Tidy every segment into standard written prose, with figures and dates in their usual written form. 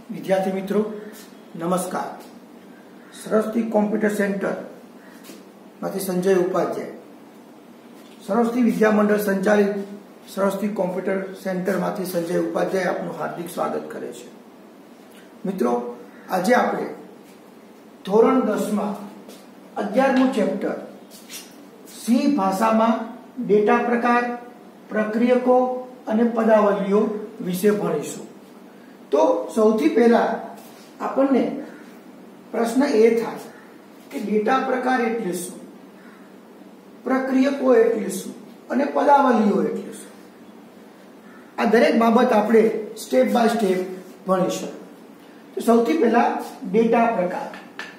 विद्यार्थी मित्रों नमस्कार। सरस्वती कॉम्प्यूटर सेंटर मांथी संजय उपाध्याय, सरस्वती विद्या मंडल संचालित सरस्वती कॉम्प्यूटर सेंटर मांथी संजय उपाध्याय आपनु हार्दिक स्वागत करे छे। मित्रों, आज आपणे धोरण 10 में 11मुं चेप्टर सी भाषा में डेटा प्रकार, प्रक्रियको अने पदावलीओ विषे भणीशुं। तो सौथी पहला आपने प्रश्न ए था कि डेटा प्रकार एटले शुं, प्रक्रियको एटले शुं अने पदावलीओ एटले शुं। आ दरेक बाबत आपणे स्टेप बाय स्टेप भणीशुं। तो सौथी पहला डेटा प्रकार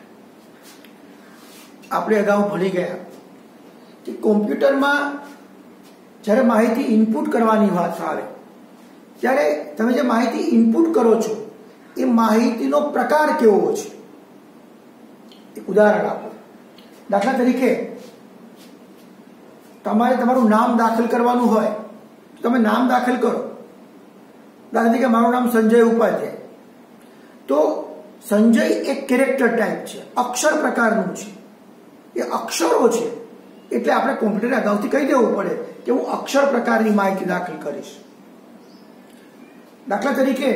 आपणे अगाऊ भणी गया कि कॉम्प्यूटर में ज्यारे माहिती इनपुट करवानी वात आवे त्यारे तमे जे माहिती इनपुट करो छो ए माहितीनो प्रकार केवो छे। एक उदाहरण आपो। दाखला तरीके तमारे तमारुं नाम दाखल करवानुं होय तो तमे नाम दाखल करो। दाखला तरीके मारुं नाम संजय उपाध्याय, तो संजय एक कैरेक्टर टाइप छे, अक्षर प्रकारनुं छे। ए अक्षरो छे એટલે આપણે કોમ્પ્યુટરને અગાઉથી કહી દેવું પડે કે હું અક્ષર પ્રકારની માહિતી દાખલ કરીશ। દાખલા તરીકે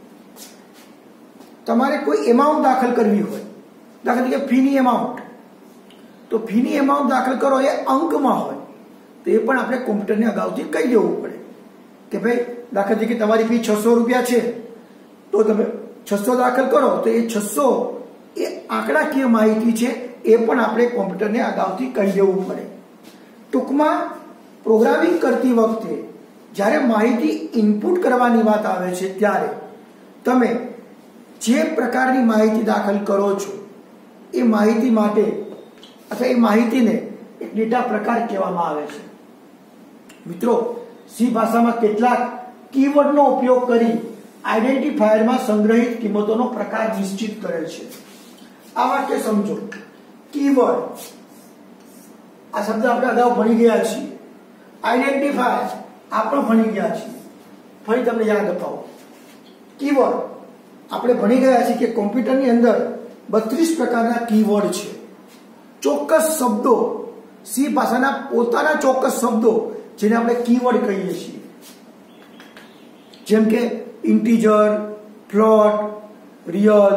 તમારે કોઈ એમાઉન્ટ દાખલ કરવી હોય, દાખલા તરીકે ફીની એમાઉન્ટ, તો ફીની એમાઉન્ટ દાખલ કરો એ અંકમાં હોય તો એ પણ આપણે કોમ્પ્યુટરને અગાઉથી કહી દેવું પડે કે ભાઈ દાખલા તરીકે તમારી ફી 600 રૂપિયા છે તો તમે 600 દાખલ કરો તો એ 600 એ આંકડાકીય માહિતી છે એ પણ આપણે કોમ્પ્યુટરને અગાઉથી કહી દેવું પડે। ટૂંકમાં પ્રોગ્રામિંગ કરતી વખતે જ્યારે માહિતી ઇનપુટ કરવાની વાત આવે છે ત્યારે તમે જે પ્રકારની માહિતી દાખલ કરો છો એ માહિતી માટે અથવા એ માહિતીને એક ડેટા પ્રકાર કહેવામાં આવે છે। મિત્રો, સી ભાષામાં કેટલાક કીવર્ડનો ઉપયોગ કરી આઇડેન્ટિફાયરમાં સંગ્રહિત કિંમતોનો પ્રકાર નિશ્ચિત કરેલ છે। આ વાક્ય સમજો। कीवर्ड आ शब्द આપણે અગાઉ ભણી ગયા છીએ। આઇડેન્ટિફાયર આપણે ભણી ગયા છીએ। ફરી તમને યાદ અપાવો। कीवर्ड આપણે ભણી ગયા છીએ કે કોમ્પ્યુટરની અંદર 32 પ્રકારના कीवर्ड છે। ચોક્કસ શબ્દો, સી ભાષાના પોતાના ચોક્કસ શબ્દો જેને આપણે कीवर्ड કહીએ છીએ, જેમ કે ઇન્ટીજર, ફ્લોટ, રિયલ,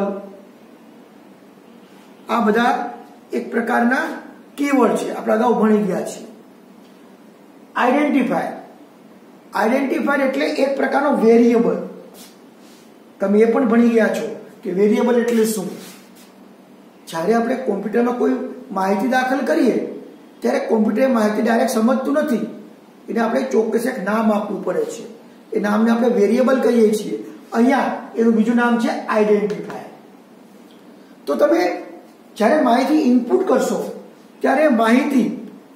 આ બધા एक प्रकारना कीवर्ड छे। આપણે અગાઉ ભણી ગયા છીએ। આઇડેન્ટિફાયર, આઇડેન્ટિફાયર એટલે એક પ્રકારનો વેરિયેબલ। તમે એ પણ ભણી ગયા છો કે વેરિયેબલ એટલે શું। જ્યારે આપણે કોમ્પ્યુટરમાં કોઈ માહિતી દાખલ કરીએ ત્યારે કોમ્પ્યુટર માહિતી ડાયરેક્ટ સમજતું નથી, એને આપણે ચોક્કસ એક નામ આપવું પડે છે। એ નામને આપણે વેરિયેબલ કહીએ છીએ। અહીંયા એનું બીજું નામ છે આઇડેન્ટિફાયર। તો તમે જ્યારે માહિતી ઇનપુટ કરશો ત્યારે માહિતી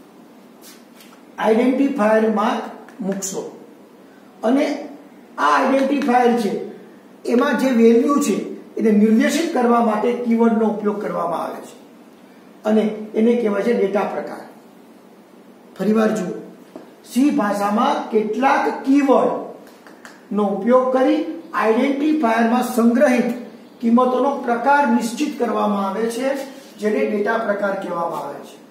આઇડેન્ટિફાયરમાં મૂકશો અને આ આઇડેન્ટિફાયર છે એમાં જે વેલ્યુ છે એને નિર્દેશિત કરવા માટે કીવર્ડનો ઉપયોગ કરવામાં આવે છે અને એને કહેવાય છે ડેટા પ્રકાર। ફરીવાર જુઓ, સી ભાષામાં કેટલાક કીવર્ડનો ઉપયોગ કરી આઇડેન્ટિફાયરમાં સંગ્રહિત કિંમતોનો પ્રકાર નિશ્ચિત કરવામાં આવે છે, જેને ડેટા પ્રકાર કહેવામાં આવે છે।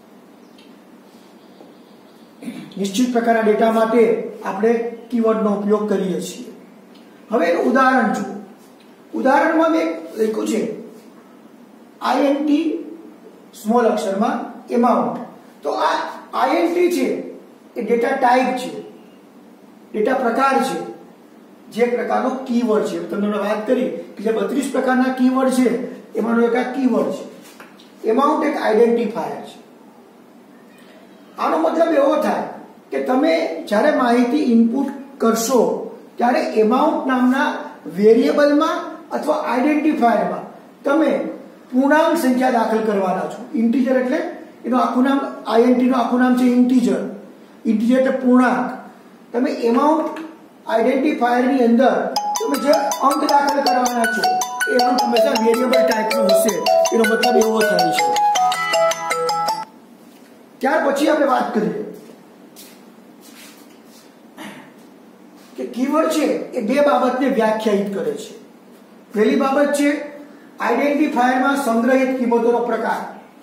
નિશ્ચિત પ્રકારના ડેટા માટે આપણે કીવર્ડનો ઉપયોગ કરીએ છીએ। હવે એનું ઉદાહરણ જુઓ। ઉદાહરણમાં મેં લખ્યું છે આઈએનટી સ્મોલ અક્ષરમાં એમાઉન્ટ। તો આ આઈએનટી છે એ ડેટા ટાઈપ છે, ડેટા પ્રકાર છે, જે પ્રકારનો कीवर्ड છે। તમને વાત કરી કે જે 32 પ્રકારના कीवर्ड છે એમાંનો એક આ कीवर्ड છે। એમાઉન્ટ એક આઇડેન્ટિફાયર છે। આનો મતલબ એવો થાય કે તમે જ્યારે માહિતી ઇનપુટ કરશો ત્યારે એમાઉન્ટ નામના વેરિયેબલમાં અથવા આઇડેન્ટિફાયરમાં તમે પૂર્ણાંક સંખ્યા દાખલ કરવાના છો। ઇન્ટીજર એટલે એનું આખું નામ, આઈએનટી નું આખું નામ છે ઇન્ટીજર। ઇન્ટીજર એટલે પૂર્ણાંક। તમે એમાઉન્ટ आइडेंटिफायर ની અંદર તમે જે અંક દાખલ કરવાના છો એ અંક હંમેશા વેરિયેબલ ટાઈપનો હશે। એનો મતલબ એવો થાય છે। ત્યાર પછી આપણે વાત કરીએ કે कीवर्ड છે એ બે બાબતને વ્યાખ્યાયિત કરે છે। પહેલી બાબત છે આઈડેન્ટિફાયરમાં સંગ્રહિત કિંમતોનો પ્રકાર.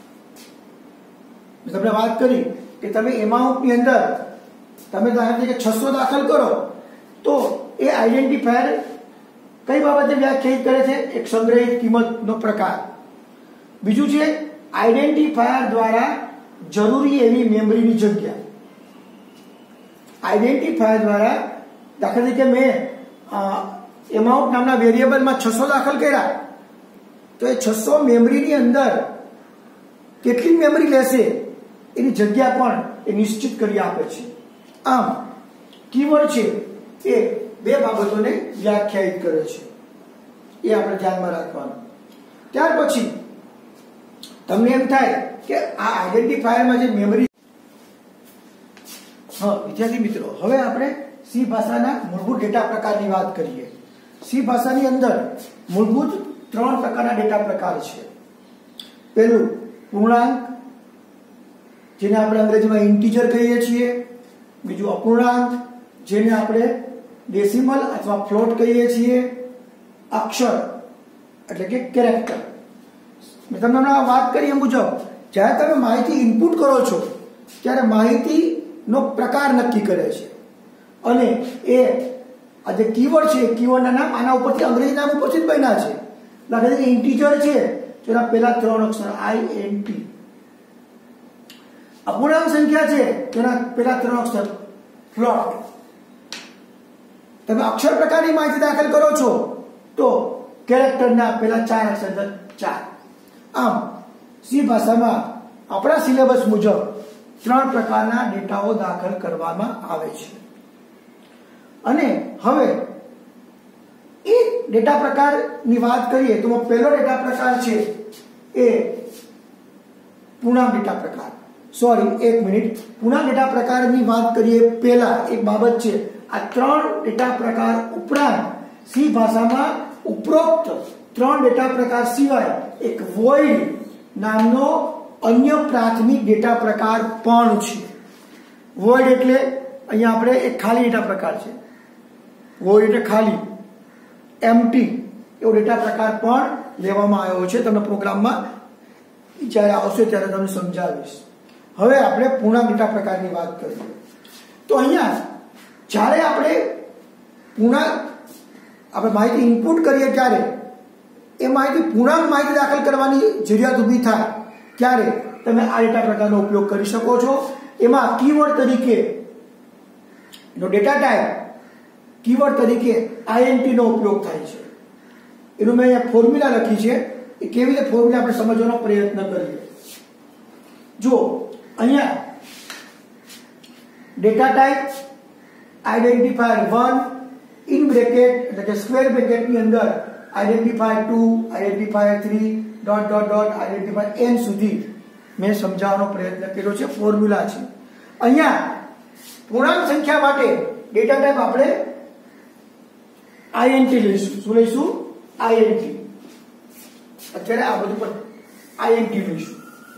મેં તમને વાત કરી કે તમે એમાઉન્ટની અંદર તમે દાખલા તરીકે 600 દાખલ કરો તો એ આઈડેન્ટિફાયર કઈ બાબતે વ્યાખ્યાયિત કરે છે? એક સંગ્રહિત કિંમતનો પ્રકાર. બીજું છે આઈડેન્ટિફાયર દ્વારા જરૂરી એવી મેમરીની જગ્યા. આઈડેન્ટિફાયર દ્વારા દાખલા તરીકે મેં એમાઉન્ટ નામના વેરિયેબલમાં 600 દાખલ કર્યા તો એ 600 મેમરીની અંદર કેટલી મેમરી લેશે એની જગ્યા પણ એ નિશ્ચિત કરી આપે છે. આમ કીવર્ડ છે એ બે બાબતોને વ્યાખ્યાયિત કરે છે, એ આપણે ધ્યાનમાં રાખવાનું. ત્યાર પછી તમને એમ થાય કે આ આઈડેન્ટિફાયરમાં જે મેમરી. વિદ્યાર્થી મિત્રો, હવે આપણે સી ભાષાના મૂળભૂત ડેટા પ્રકારની વાત કરીએ. સી ભાષાની અંદર મૂળભૂત 3 પ્રકારના ડેટા પ્રકાર છે. પહેલું પૂર્ણાંક, જેને આપણે અંગ્રેજીમાં ઇન્ટીજર કહીએ છીએ. બીજું અપૂર્ણાંક, જેને આપણે ડેસિમલ અથવા ફ્લોટ કહીએ છીએ. અક્ષર એટલે કે કેરેક્ટર. મેં તમને હમણાં વાત કરી એ મુજબ જ્યારે તમે માહિતી ઇનપુટ કરો છો ત્યારે માહિતીનો પ્રકાર નક્કી કરે છે અને એ આ જે કીવર્ડ છે કીવર્ડના નામ આના ઉપરથી અંગ્રેજી નામ ઉપરથી જ બન્યા છે. દાખલા તરીકે ઇન્ટીજર છે તો એના પહેલા 3 અક્ષર INT. અપૂર્ણાંક સંખ્યા છે તો એના પહેલા 3 અક્ષર ફ્લોટ. તમે અક્ષર પ્રકારની માહિતી દાખલ કરો છો તો કેરેક્ટરના પહેલા 4 અક્ષર 4. આમ સી ભાષામાં આપણા સિલેબસ મુજબ 3 પ્રકારના ડેટાઓ દાખલ કરવામાં આવે છે. અને હવે એ ડેટા પ્રકારની વાત કરીએ તો પહેલો ડેટા પ્રકાર છે એ પૂર્ણાંક ડેટા પ્રકાર. એક મિનિટ. પૂર્ણાંક ડેટા પ્રકારની વાત કરીએ પહેલા એક બાબત છે, આ 3 ડેટા પ્રકાર ઉપરાંત સી ભાષામાં ઉપરોક્ત 3 ડેટા પ્રકાર સિવાય એક વોઇડ નામનો અન્ય પ્રાથમિક ડેટા પ્રકાર પણ છે. વોઇડ એટલે અહીંયા આપણે એક ખાલી ડેટા પ્રકાર છે. વોઇડ એટલે ખાલી, એમ્પ્ટી એવો ડેટા પ્રકાર પણ લેવામાં આવ્યો છે. તમને પ્રોગ્રામમાં જ્યારે આવશે ત્યારે તમને સમજાવીશ. હવે આપણે પૂર્ણાંક ડેટા પ્રકારની વાત કરીએ તો અહીંયા જ્યારે આપણે માહિતી ઇનપુટ કરીએ ત્યારે એ માહિતી પૂર્ણાંક માહિતી દાખલ કરવાની જરૂરિયાત ઊભી થાય ત્યારે તમે આ ડેટા પ્રકારનો ઉપયોગ કરી શકો છો. એમાં કીવર્ડ તરીકે નો ડેટા ટાઈપ કીવર્ડ તરીકે INT નો ઉપયોગ થાય છે. એનું મેં અહીંયા ફોર્મ્યુલા લખી છે, એ કેવી રીતે ફોર્મ્યુલા આપણે સમજવાનો પ્રયત્ન કરીએ. જો અહીંયા data type identifier 1 in bracket એટલે કે સ્ક્વેર બ્રેકેટની અંદર identifier 2 identifier 3 dot dot dot identifier n સુધી મેં સમજાવવાનો પ્રયત્ન કર્યો છે. ફોર્મ્યુલા છે. અહીંયા પૂર્ણાંક સંખ્યા માટે ડેટા ટાઈપ આપણે INT લઈશું. શું લઈશું? INT. અત્યારે આ બધું પણ INT લઈશું.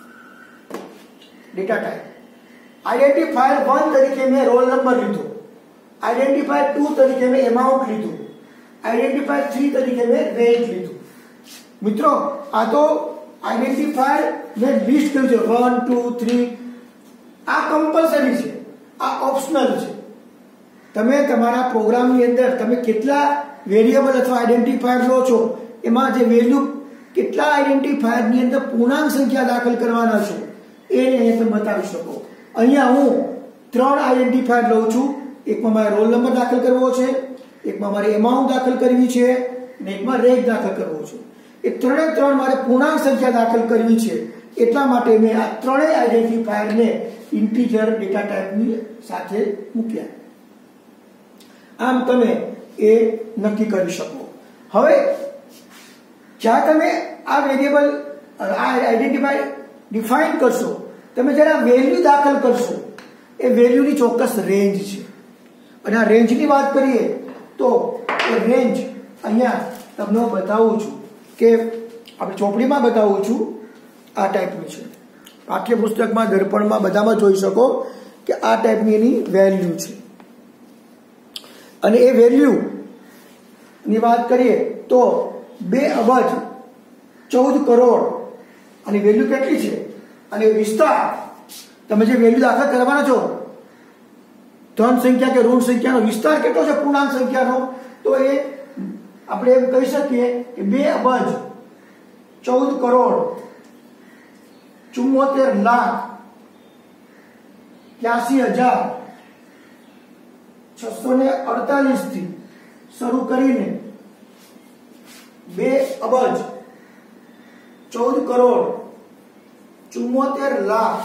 ડેટા ટાઈપ આઈડેન્ટિફાયર 1 તરીકે મેં રોલ નંબર લીધો, આઈડેન્ટિફાયર 2 તરીકે મેં એમાઉન્ટ લીધું, આઈડેન્ટિફાયર 3 તરીકે મેં રેન્જ લીધું. મિત્રો આ તો આઈડેન્ટિફાયર મેં લિસ્ટ કર્યું છે 1 2 3. આ કમ્પલસરી છે, આ ઓપ્શનલ છે. તમે તમારા પ્રોગ્રામની અંદર તમે કેટલા વેરિયેબલ અથવા આઈડેન્ટિફાયર લો છો એમાં જે વેલ્યુ કેટલા આઈડેન્ટિફાયરની અંદર પૂર્ણાંક સંખ્યા દાખલ કરવાના છો એને અહીંયા તમે બતાવી શકો. અહીંયા હું 3 આઈડેન્ટિફાયર લઉં છું. એકમાં મારે રોલ નંબર દાખલ કરવો છે, એકમાં મારે એમાઉન્ટ દાખલ કરવી છે અને એકમાં રેન્જ દાખલ કરવો છે. એ 3 મારે પૂર્ણાંક સંખ્યા દાખલ કરવી છે. એટલા માટે મેં આ 3 આઈડેન્ટિફાયરને ઇન્ટીજર ડેટા ટાઈપની સાથે મૂક્યા. આમ તમે એ નક્કી કરી શકો. હવે જ્યાં તમે આ વેરિયેબલ આ આઈડેન્ટિફાયર ડિફાઇન કરશો, તમે જ્યારે વેલ્યુ દાખલ કરશો એ વેલ્યુની ચોક્કસ રેન્જ છે. અને આ રેન્જની વાત કરીએ તો એ રેન્જ અહીંયા તમને બતાવું છું કે આપણે ચોપડીમાં બતાવું છું. આ ટાઈપની છે. પાઠ્યપુસ્તકમાં, દર્પણમાં બધામાં જોઈ શકો કે આ ટાઈપની એની વેલ્યુ છે. અને એ વેલ્યુની વાત કરીએ તો 2 અબજ 14 કરોડ અને વેલ્યુ કેટલી છે અને વિસ્તાર તમે જે વેલ્યુ દાખલ કરવાના છો ધન સંખ્યા કે ઋણ સંખ્યાનો વિસ્તાર કેટલો છે પૂર્ણાંક સંખ્યાનો, તો એ આપણે એમ કહી શકીએ કે 2 અબજ 14 કરોડ 74 લાખ 81,648 થી શરૂ કરીને 2 અબજ 14 કરોડ 74 લાખ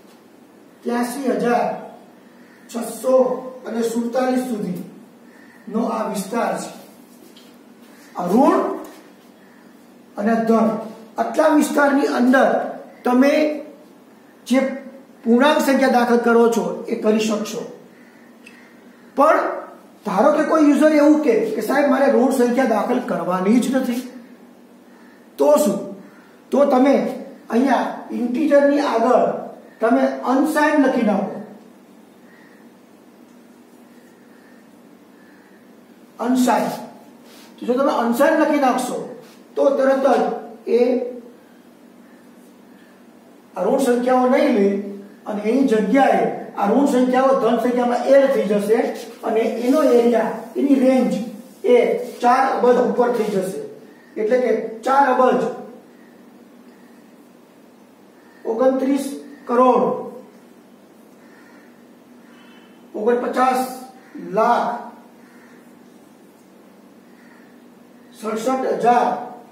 83,647 સુધી નો આ વિસ્તાર છે. આ ઋણ અને ધન આટલા વિસ્તારની અંદર તમે જે પૂર્ણાંક સંખ્યા દાખલ કરો છો એ કરી શકશો. પણ ધારો કે કોઈ યુઝર એવું કે સાહેબ મારે ઋણ સંખ્યા દાખલ કરવાની જ નથી, તો શું? તો તમે અહીંયા ઇન્ટીજરની આગળ તમે અનસાઇન લખી નાખો. અનસાઇન, જો તમે અનસાઇન લખી નાખશો તો તરત જ એ ઋણ સંખ્યાઓ નહીં લે અને એની જગ્યાએ આ ઋણ સંખ્યાઓ ધન સંખ્યામાં એડ થઈ જશે અને એનો એરિયા એની રેન્જ એ 4 અબજ ઉપર થઈ જશે. એટલે કે 4 અબજ 29 કરોડ 49 લાખ 67,000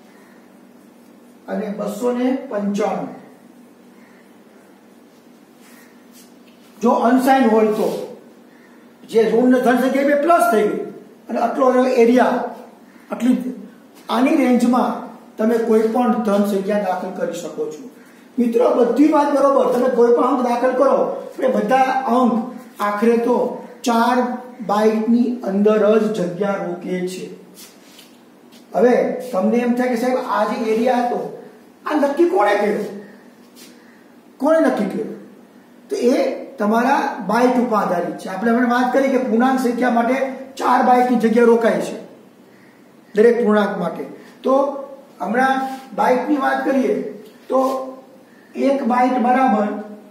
અને 295. જો અનસાઇન હોય તો જે ઋણ ધન સંખ્યા બે પ્લસ થઈ ગઈ અને આટલો એરિયા આટલી આની રેન્જમાં તમે કોઈ પણ ધન સંખ્યા દાખલ કરી શકો છો. મિત્રો બધી વાત બરોબર, તમે કોઈ પણ અંક દાખલ કરો એ બધા અંક આખરે તો 4 બાઇટની અંદર જ જગ્યા રોકે છે. હવે તમને એમ થાય કે સાહેબ આ જે એરિયા હતો આ નક્કી કોણે કર્યો? કોણે નક્કી કર્યો? તો એ તમારા બાઇટ ઉપર આધારિત છે. આપણે હમણાં વાત કરી કે પૂર્ણાંક સંખ્યા માટે 4 બાઇટની જગ્યા રોકાય છે દરેક પૂર્ણાંક માટે. તો હમણાં બાઇટની વાત કરીએ તો 1 બાઇટ બરાબર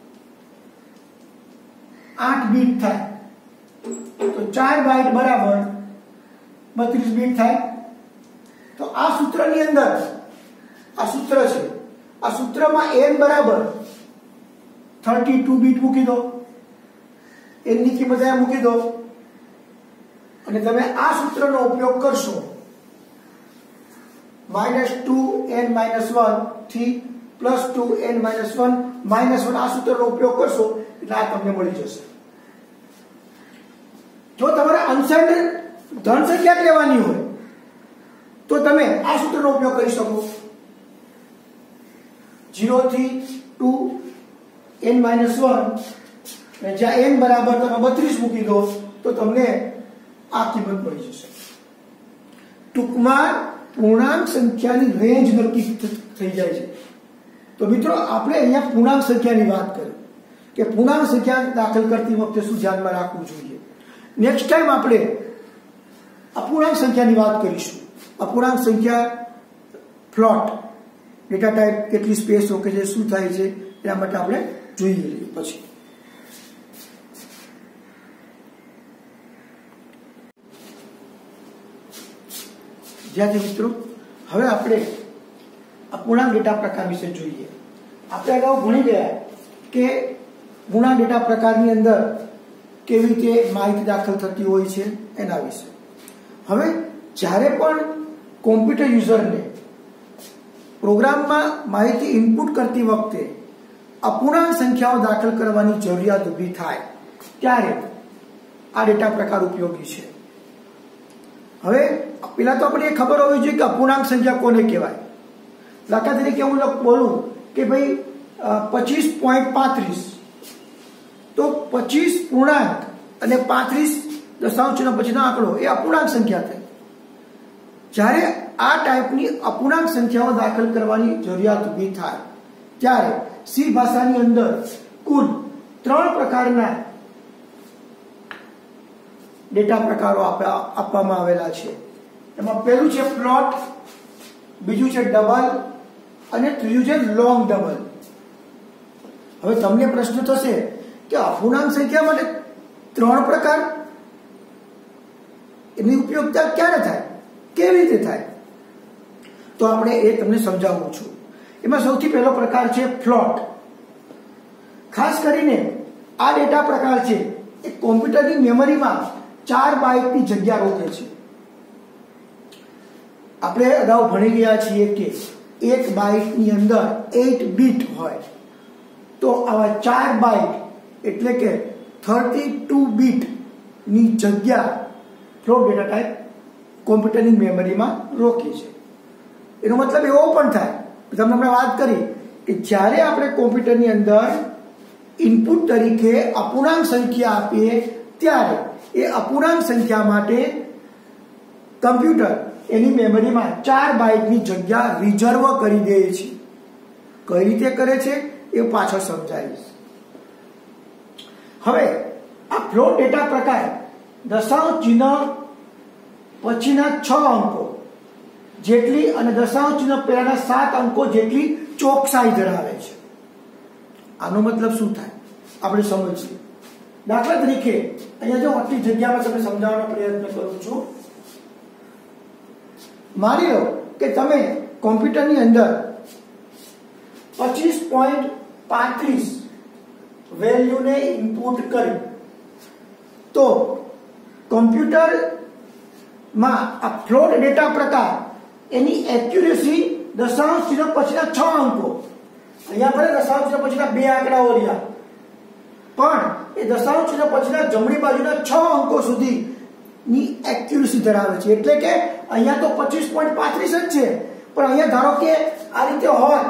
8 બીટ થાય, તો 4 બાઇટ બરાબર 32 બીટ થાય. તો આ સૂત્રની અંદર આ સૂત્ર છે, આ સૂત્રમાં n બરાબર 32 બીટ મૂકી દો, n ની કિંમત અહીંયા મૂકી દો અને તમે આ સૂત્રનો ઉપયોગ કરશો -2n-1 થી +2n-1 -1 આ સૂત્રનો ઉપયોગ કરશો એટલે આ તમને મળી જશે. જો તમારે અનસાઇન ધન સંખ્યા લેવાની હોય તો તમે આ સૂત્રનો ઉપયોગ કરી શકો. 0 થી 2n-1 અને જ્યાં n બરાબર તમે 32 મૂકી દો તો તમને આ કિંમત મળી જશે. ટૂંકમાં પૂર્ણાંક સંખ્યાની રેન્જ નક્કી થઈ જાય છે. તો મિત્રો આપણે અહીંયા પૂર્ણાંક સંખ્યાની વાત કરી કે પૂર્ણાંક સંખ્યા દાખલ કરતી વખતે શું ધ્યાનમાં રાખવું જોઈએ. નેક્સ્ટ ટાઈમ આપણે અપૂર્ણાંક સંખ્યાની વાત કરીશું. અપૂર્ણાંક સંખ્યા ફ્લોટ ડેટા ટાઈપ કેટલી સ્પેસ ઓકે છે, શું થાય છે એના માટે આપણે જોઈએ પછી. વિદ્યાર્થી મિત્રો, હવે આપણે અપૂર્ણાંક ડેટા પ્રકાર વિશે જોઈએ. આપણે અગાઉ ભણી ગયા કે પૂર્ણાંક ડેટા પ્રકારની અંદર કેવી રીતે માહિતી દાખલ થતી હોય છે એના વિશે. હવે જ્યારે પણ કોમ્પ્યુટર યુઝરને પ્રોગ્રામમાં માહિતી ઇનપુટ કરતી વખતે અપૂર્ણાંક સંખ્યાઓ દાખલ કરવાની જરૂરિયાત ઊભી થાય ત્યારે આ ડેટા પ્રકાર ઉપયોગી છે. હવે પેલા તો આપણે ખબર હોવી જોઈએ કે અપૂર્ણાંક સંખ્યા કોને કહેવાય. દાખલા તરીકે હું બોલું કે ભાઈ 25.35 તો 25 પૂર્ણાંક અને 35 દશાંશ ચિહ્ન પછીનો આંકડો એ અપૂર્ણાંક સંખ્યા થઈ. જ્યારે આ ટાઈપની અપૂર્ણાંક સંખ્યાઓ દાખલ કરવાની જરૂરિયાત ઊભી થાય ત્યારે સી ભાષાની અંદર કુલ 3 પ્રકારના ડેટા પ્રકારો આપવામાં આવેલા છે. એમાં પહેલું છે ફ્લોટ, બીજું છે ડબલ અને ત્રીજું છે લોંગ ડબલ. હવે તમને પ્રશ્ન થશે કે અપૂર્ણાંક સંખ્યા માટે 3 પ્રકાર, એની ઉપયોગિતા ક્યારે થાય, કેવી રીતે થાય? તો આપણે એ તમને સમજાવું છું. એમાં સૌથી પહેલો પ્રકાર છે ફ્લોટ. ખાસ કરીને આ ડેટા પ્રકાર છે એ કોમ્પ્યુટરની મેમરીમાં 4 બાઇટની જગ્યા રોકે છે. આપણે અગાઉ ભણી ગયા છીએ કે 1 બાઇટની અંદર 8 બીટ હોય, તો આવા 4 બાઇટ એટલે કે 32 બીટની જગ્યા ફ્લોટ ડેટા ટાઈપ કોમ્પ્યુટરની મેમરીમાં રોકી છે. એનો મતલબ એવો પણ થાય, તમને આપણે વાત કરી કે જ્યારે આપણે કોમ્પ્યુટરની અંદર ઇનપુટ તરીકે અપૂર્ણાંક સંખ્યા આપીએ ત્યારે એ અપૂર્ણાંક સંખ્યા માટે કમ્પ્યુટર એની મેમરીમાં 4 બાઇટની જગ્યા રિઝર્વ કરી દે છે. કઈ રીતે કરે છે એ પાછળ સમજાવીશ. હવે આ ફ્લોટ ડેટા પ્રકાર દશાંશ ચિહ્ન પછીના 6 અંકો જેટલી અને દશાંશ ચિહ્ન પહેલાના 7 અંકો જેટલી ચોકસાઈ ધરાવે છે. આનો મતલબ શું થાય આપણે સમજીએ. દાખલા તરીકે અહીંયા જો આટલી જગ્યામાં તમને સમજાવવાનો પ્રયત્ન કરું છું. માની લો કે તમે કોમ્પ્યુટરની અંદર 25.35 વેલ્યુને ઇનપુટ કરી, તો કોમ્પ્યુટરમાં આ ફ્લોટ ડેટા પ્રકાર એની એક્યુરેસી દશાંશ ચિહ્ન પછીના 6 અંકો, અહીંયા ભલે દશાંશ ચિહ્ન પછીના 2 આંકડાઓ રહ્યા, પણ એ દશાંશ ચિહ્ન પછીના જમણી બાજુના 6 અંકો સુધીની એક્યુરેસી ધરાવે છે. એટલે કે અહીંયા તો 25.35 જ છે, પણ અહીંયા ધારો કે આ રીતે હોત,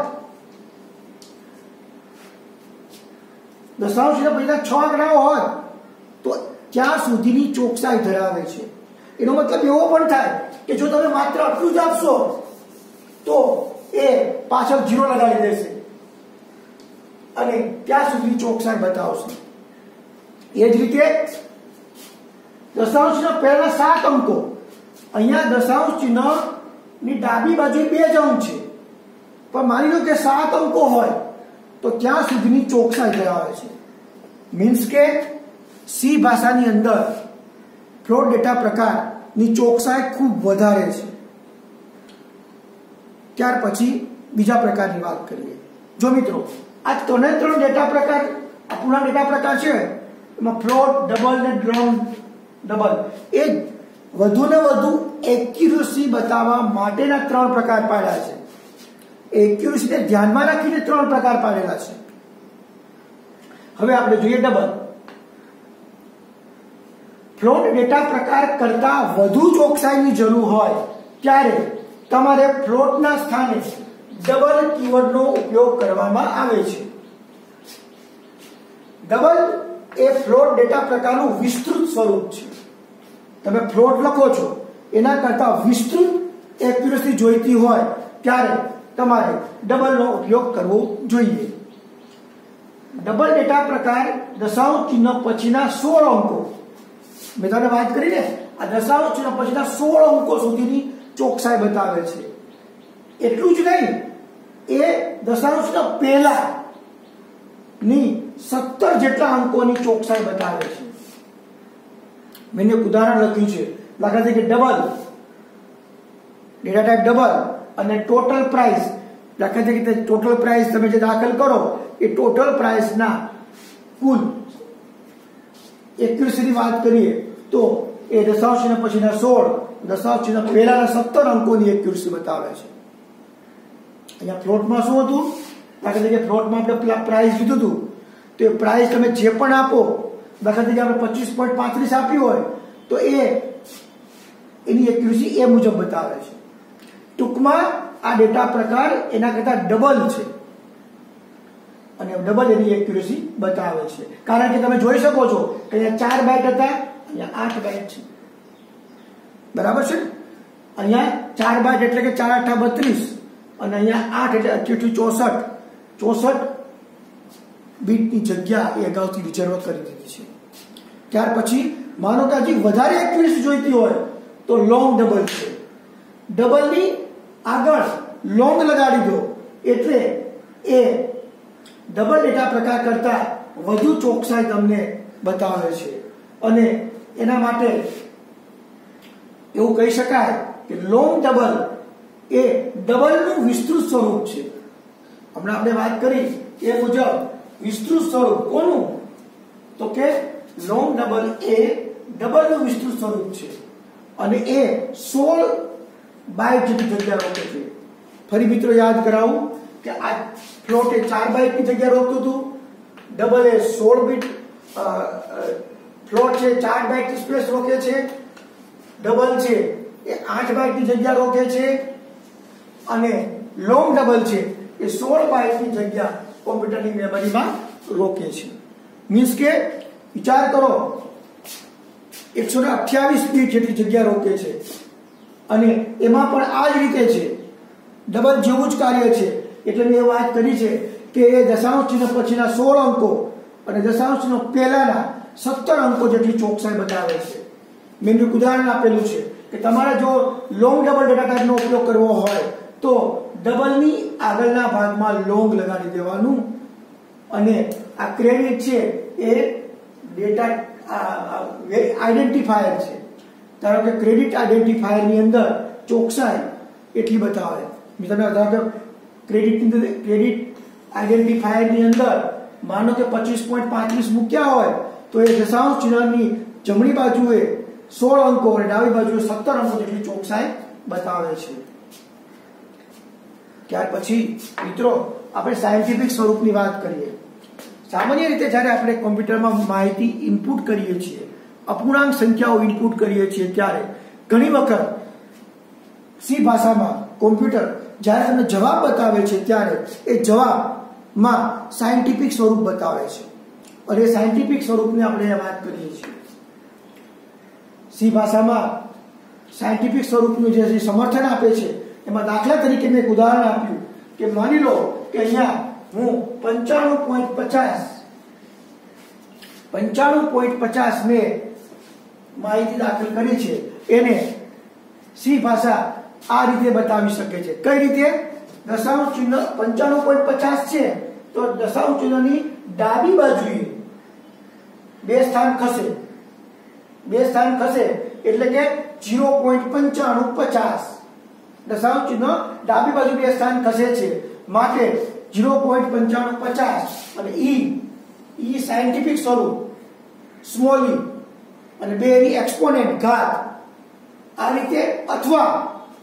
દશાંશ ચિહ્ન પછીના 6 આંકડાઓ હોત, તો ત્યાં સુધીની ચોકસાઈ ધરાવે છે. એનો મતલબ એવો પણ થાય કે જો તમે માત્ર આટલું જ આપશો તો એ પાછળ 0 લગાડી દેશે અને ત્યાં સુધી ચોકસાઈ બતાવશે. એ જ રીતે દશાંશના પહેલા 7 અંકો, અહીંયા દશાંશ ચિહ્નની ડાબી બાજુ 2 જ અંક છે, પણ માની લો કે 7 અંકો હોય તો ત્યાં સુધીની ચોકસાઈ ધરાવે છે. મીન્સ કે સી ભાષાની અંદર ફ્લોટ ડેટા પ્રકારની ચોકસાઈ ખૂબ વધારે છે. ત્યાર પછી બીજા પ્રકારની વાત કરીએ. જો મિત્રો આ 3 ડેટા પ્રકાર અપૂર્ણાંક ડેટા પ્રકાર છે, એમાં ફ્લોટ, ડબલ ને લોંગ ડબલ, એ વધુ ને વધુ એક્યુરસી બતાવવા માટેના 3 પ્રકાર પાડ્યા છે. એક્યુરસીને ધ્યાનમાં રાખીને 3 પ્રકાર પાડેલા છે. હવે આપણે જોઈએ ડબલ. ફ્લોટ ડેટા પ્રકાર કરતા વધુ ચોકસાઈની જરૂર હોય ત્યારે તમારે ફ્લોટના સ્થાને ડબલ કીવર્ડનો ઉપયોગ કરવામાં આવે છે. ડબલ એ ફ્લોટ ડેટા પ્રકારનું વિસ્તૃત સ્વરૂપ છે. તમે ફ્લોટ લખો છો, એના કરતા વિસ્તૃત એક્યુરસી જોઈતી હોય ત્યારે તમારે ડબલનો ઉપયોગ કરવો જોઈએ. ડબલ ડેટા પ્રકાર દશાંશ ચિહ્ન પછીના 16 અંકો, મેં તમને વાત કરી ને, આ દશાંશ ચિહ્ન પછીના 16 અંકો સુધીની ચોકસાઈ બતાવે છે. એટલું જ નહીં, એ દશાંશ પહેલા ની 17 જેટલા અંકોની ચોકસાઈ બતાવે છે. મેં એક ઉદાહરણ લખ્યું છે. દાખલા તરીકે ડબલ ડેટા ટાઈપ ડબલ અને ટોટલ પ્રાઇસ. દાખલા તરીકે ટોટલ પ્રાઇસ તમે જે દાખલ કરો એ ટોટલ પ્રાઇસના કુલ એક્યુરસીની વાત કરીએ તો એ દશાંશ ચિહ્ન પછીના 16, દશાંશ ચિહ્ન પહેલાના 17 અંકોની એક્યુરસી બતાવે છે. અહીંયા ફ્લોટમાં શું હતું? દાખલા તરીકે ફ્લોટમાં આપણે પ્રાઇસ લીધું હતું, તો એ પ્રાઇસ તમે જે પણ આપો, દાખલા તરીકે આપણે 25.35 આપ્યું હોય તો એની એક્યુરસી એ મુજબ બતાવે છે. ટૂંકમાં આ ડેટા પ્રકાર એના કરતા ડબલ છે અને ડબલ એની એક્યુરસી બતાવે છે. કારણ કે તમે જોઈ શકો છો કે અહીંયા 4 બાઇટ હતા, અહીંયા 8 બાઇટ છે. બરાબર છે? અહીંયા 4 બાઇટ એટલે કે 4 8 32 અને અહીંયા 8 એટલે 64 બીટની જગ્યા એ અગાઉથી રિઝર્વ કરી દીધી છે. ત્યાર પછી માનો કે હજી વધારે એક્યુરસી જોઈતી હોય તો લોંગ ડબલ છે. ડબલની આગળ લોંગ લગાડી દો એટલે એ ડબલ ડેટા પ્રકાર કરતા વધુ ચોકસાઈ તમને બતાવે છે અને એના માટે એવું કહી શકાય કે લોંગ ડબલ એ ડબલનું વિસ્તૃત સ્વરૂપ છે. હમણાં આપણે વાત કરી એ મુજબ વિસ્તૃત સ્વરૂપ કોનું, તો કે લોંગ ડબલ એ ડબલનું વિસ્તૃત સ્વરૂપ છે અને એ 16 બાઇટ જેટલી જગ્યા રોકે છે. ફરી મિત્રો યાદ કરાવું કે આ ફ્લોટ એ 4 બાઇટની જગ્યા રોકતું હતું, ડબલ એ 16 બીટ ફ્લોટ છે 4 બાઇટ સ્પેસ રોકે છે, ડબલ છે એ 8 બાઇટની જગ્યા રોકે છે અને લોંગ ડબલ છે એ 16 બાઇટની જગ્યા કોમ્પ્યુટરની મેમરીમાં રોકે છે. મીન્સ કે વિચાર કરો 128 બીટ જેટલી જગ્યા રોકે છે અને એમાં પણ આ જ રીતે છે, ડબલ જેવું જ કાર્ય છે. એટલે મેં વાત કરી છે કે એ દશાંશ ચિહ્ન પછીના 16 અંકો અને દશાંશ ચિહ્ન પહેલાના 17 અંકો જેટલી ચોકસાઈ બતાવે છે. મેં એક ઉદાહરણ આપેલું છે કે તમારે જો લોંગ ડબલ ડેટા ટાઈપનો ઉપયોગ કરવો હોય તો ડબલની આગળના ભાગમાં લોંગ લગાડી દેવાનું અને આ ક્રેડિટ છે એ ડેટા આઈડેન્ટિફાયર છે. ધારો કે ક્રેડિટ આઈડેન્ટિફાયરની અંદર ચોકસાઈ એટલી બતાવે. મેં તમને ધારો કે ક્રેડિટ આઈડેન્ટિફાયરની અંદર માનો કે 25.35 મૂક્યા હોય તો એ દશાંશ ચિહ્નની જમણી બાજુએ 16 અંકો અને ડાબી બાજુએ 17 અંકો જેટલી ચોકસાઈ બતાવે છે. ત્યાર પછી મિત્રો આપણે સાયન્ટિફિક સ્વરૂપની વાત કરીએ. સામાન્ય રીતે જ્યારે આપણે કોમ્પ્યુટરમાં માહિતી ઇનપુટ કરીએ છીએ, અપૂર્ણાંક સંખ્યાઓ ઇનપુટ કરીએ છીએ ત્યારે ઘણી વખત સી ભાષામાં કોમ્પ્યુટર જ્યારે તમને જવાબ બતાવે છે ત્યારે એ જવાબમાં સાયન્ટિફિક સ્વરૂપ બતાવે છે અને એ સાયન્ટિફિક સ્વરૂપની આપણે વાત કરીએ છીએ. સી ભાષામાં સાયન્ટિફિક સ્વરૂપનું જે સમર્થન આપે છે એમાં દાખલા તરીકે મેં એક ઉદાહરણ આપ્યું કે માની લો કે અહીંયા હું 95.50 મેં માહિતી દાખલ કરી છે. એને સી ભાષા આ રીતે બતાવી શકે છે. કઈ રીતે? દશાંશ ચિહ્ન 95.50 છે તો દશાંશ ચિહ્નની ડાબી બાજુએ બે સ્થાન ખસે એટલે કે 0.9550 દશાંશ ચિહ્ન ડાબી બાજુ બે સ્થાન ખસે છે માટે 0.9550 અને ઈ સાયન્ટિફિક સ્વરૂપ સ્મોલ ઈ અને બે ની એક્સપોનેન્ટ ઘાત આ રીતે અથવા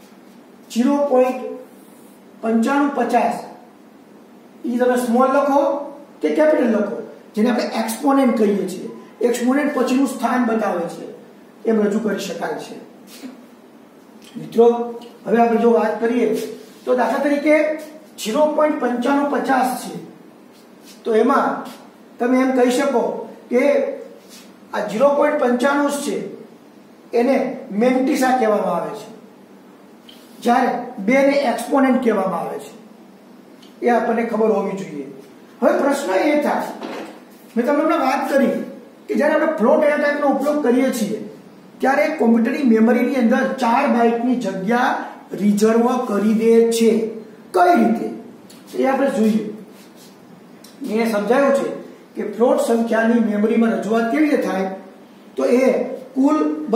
0.9550 ઈ તમે સ્મોલ લખો કે કેપિટલ લખો, જેને આપણે એક્સપોનેન્ટ કહીએ છીએ. એક્સપોનેન્ટ પછીનું સ્થાન બતાવે છે એમ રજૂ કરી શકાય છે. મિત્રો હવે આપણે જો વાત કરીએ તો દાખલા તરીકે 0.9550 છે તો એમાં તમે એમ કહી શકો કે આ 0.95 છે એને મેન્ટિસા કહેવામાં આવે છે, જ્યારે બે ને એક્સપોનેન્ટ કહેવામાં આવે છે. એ આપણને ખબર હોવી જોઈએ. હવે પ્રશ્ન એ થાય, મેં તમને વાત કરી કે જ્યારે આપણે ફ્લોટ ડેટા ટાઈપનો ઉપયોગ કરીએ છીએ ત્યારે કોમ્પ્યુટરની મેમરીની અંદર 4 બાઇટની જગ્યા રિઝર્વ કરી દે છે. કઈ રીતે એ આપણે જોઈએ. મેં સમજાવ્યું છે કે ફ્લોટ સંખ્યાની મેમરીમાં રજૂઆત કેવી રીતે થાય તો એ કુલ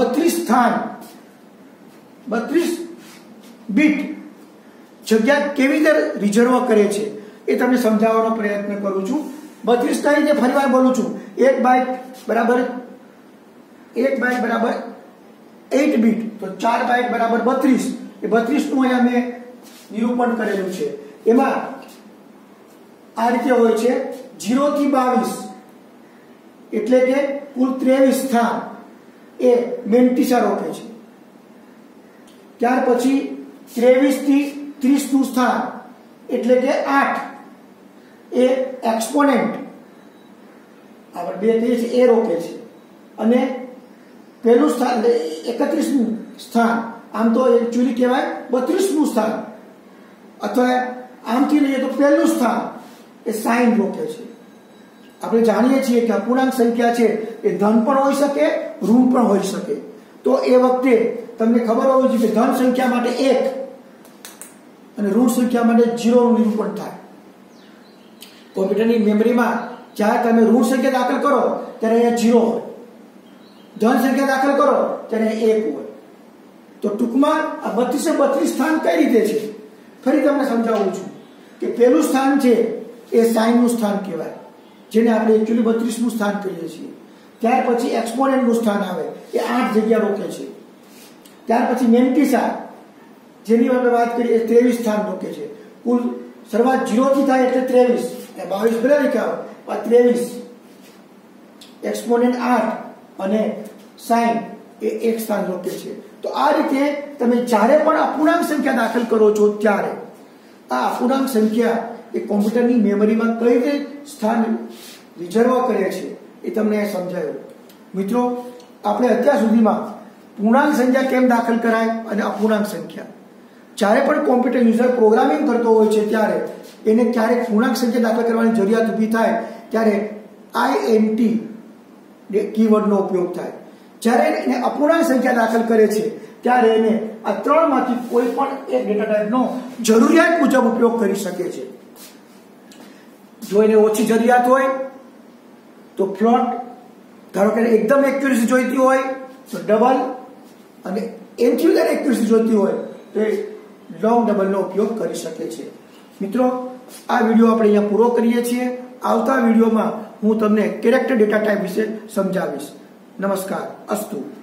32 બીટ જગ્યા કેવી રીતે રિઝર્વ કરે છે એ તમને સમજાવવાનો પ્રયત્ન કરું છું. 32 કઈ રીતે ફરીવાર બોલું છું, 1 બાઇટ બરાબર 8 બીટ તો 4 બાઇટ બરાબર 32. એ 32 નું અહીંયા મેં નિરૂપણ કરેલું છે. એમાં આ રીતે હોય છે 0 થી 22 એટલે કે કુલ 23 સ્થાન એ મેન્ટિસા રોકે છે. ત્યાર પછી 23 થી 30 નું સ્થાન એટલે કે 8 એ એક્સપોનેન્ટ આપણે બે કહીએ છીએ એ રોકે છે અને પહેલું સ્થાન 31 નું સ્થાન આમ તો એકચ્યુઅલી કહેવાય 32 નું સ્થાન અથવા આમથી લઈએ તો પહેલું સ્થાન એ સાઇન રોકે છે. આપણે જાણીએ છીએ કે અપૂર્ણાંક સંખ્યા છે એ ધન પણ હોઈ શકે ઋણ પણ હોઈ શકે. તો એ વખતે તમને ખબર હોવી જોઈએ કે ધન સંખ્યા માટે 1 અને ઋણ સંખ્યા માટે 0 નું નિરૂપણ થાય. કોમ્પ્યુટરની મેમરીમાં જ્યારે તમે ઋણ સંખ્યા દાખલ કરો ત્યારે અહીંયા 0 હોય, ધન સંખ્યા દાખલ કરો ત્યારે 1 હોય. તો ટૂંકમાં આ 32 સ્થાન કઈ રીતે છે ફરી તમને સમજાવું છું કે પહેલું સ્થાન છે એ સાઈન નું સ્થાન કહેવાય, જેને આપણે એકચ્યુઅલી 32 નું સ્થાન કહીએ છીએ. ત્યાર પછી એક્સપોનેન્ટ નું સ્થાન આવે એ 8 જગ્યા રોકે છે. ત્યાર પછી મેન્ટિસા જેની આપણે વાત કરીએ એ 23 સ્થાન રોકે છે. કુલ શરૂઆત 0 થી થાય એટલે 23, 22 ભલે લખ્યા હોય 23, એક્સપોનેન્ટ 8 અને સાઈન એ 1 સ્થાન રોકે છે. તો આ રીતે તમે જ્યારે પણ અપૂર્ણાંક સંખ્યા દાખલ કરો છો ત્યારે આ અપૂર્ણાંક સંખ્યા એ કોમ્પ્યુટરની મેમરીમાં કઈ રીતે સ્થાન રિઝર્વ કરે છે એ તમને સમજાયું. મિત્રો, આપણે અત્યાર સુધીમાં પૂર્ણાંક સંખ્યા કેમ દાખલ કરાય અને અપૂર્ણાંક સંખ્યા, જ્યારે પણ કોમ્પ્યુટર યુઝર પ્રોગ્રામિંગ કરતો હોય છે ત્યારે એને ક્યારેક પૂર્ણાંક સંખ્યા દાખલ કરવાની જરૂરિયાત ઊભી થાય ત્યારે INT કીવર્ડનો ઉપયોગ થાય. જ્યારે એને અપૂર્ણાંક સંખ્યા દાખલ કરે છે ત્યારે એને આ ત્રણમાંથી કોઈ પણ એક ડેટા ટાઈપનો જરૂરિયાત મુજબ ઉપયોગ કરી શકે છે. જો એને ઓછી જરૂરિયાત હોય તો ફ્લોટ, ધારો કે એકદમ એક્યુરેસી જોઈતી હોય તો ડબલ, અને એનથી વધારે એક્યુરેસી જોઈતી હોય તો લોંગ ડબલનો ઉપયોગ કરી શકે છે. મિત્રો, આ વિડીયો આપણે અહીંયા પૂરો કરીએ છીએ. આવતા વિડીયોમાં હું તમને કેરેક્ટર ડેટા ટાઈપ વિશે સમજાવીશ. નમસ્કાર. અસ્તુ.